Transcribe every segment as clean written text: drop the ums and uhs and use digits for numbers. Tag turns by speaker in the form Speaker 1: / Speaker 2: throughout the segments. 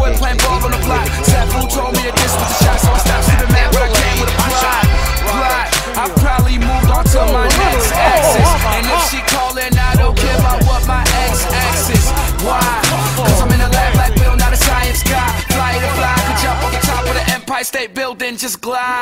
Speaker 1: boy playing ball on the block. Safu told me that this was a shot, so I stopped sleeping mad, but I came with a plot. I probably moved on to my next axis, and if she callin', I don't care about what my x-axis. Why? Cause I'm in the lab like Bill, not a science guy. Fly to fly, could jump off the top of the Empire State Building, just glide.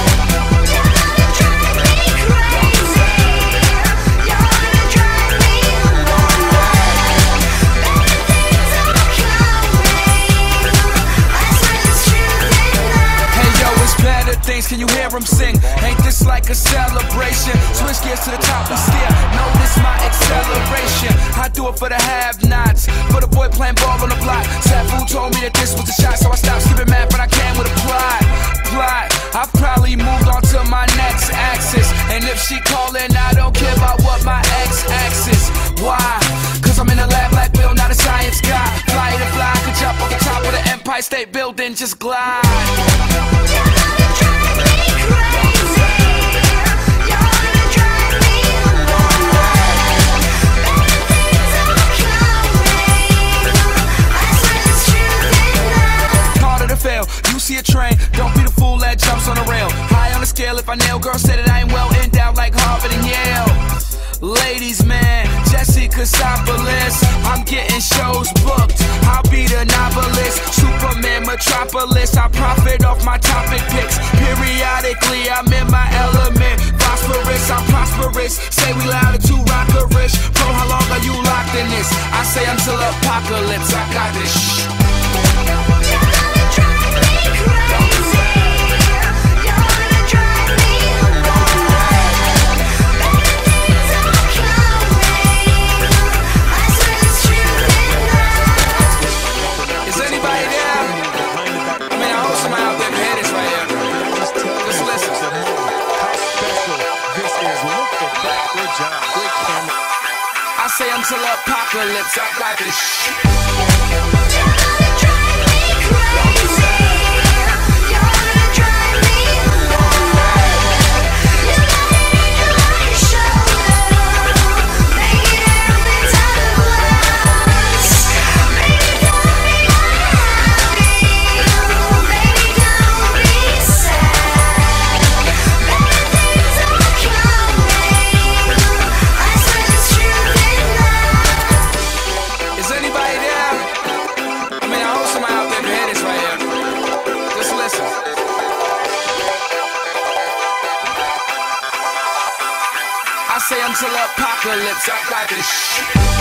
Speaker 1: Things, can you hear him sing? Ain't this like a celebration? Switch gears to the top and steer. Notice my acceleration. I do it for the have-nots, for the boy playing ball on the block. Safu told me that this was a shot, so I stopped sleeping mad, but I came with a plot. I probably moved on to my next axis, and if she callin', I don't care about what my x-axis. Why? Cause I'm in the lab like Bill, not a science guy. Fly to fly, could jump off the top of the Empire State Building, just glide. You see a train, don't be the fool that jumps on the rail. High on the scale, if I nail, girl said that I ain't well endowed like Harvard and Yale. Ladies, man, Jesse Cassopolis, I'm getting shows booked. I'll be the novelist, Superman, Metropolis. I profit off my topic picks. Periodically, I'm in my element. Phosphorus, I'm prosperous. Say we louder to rockerish. Bro, how long are you locked in this? I say until apocalypse. I got this shh. I say until apocalypse, I got this shit. I say until apocalypse, I got this shit.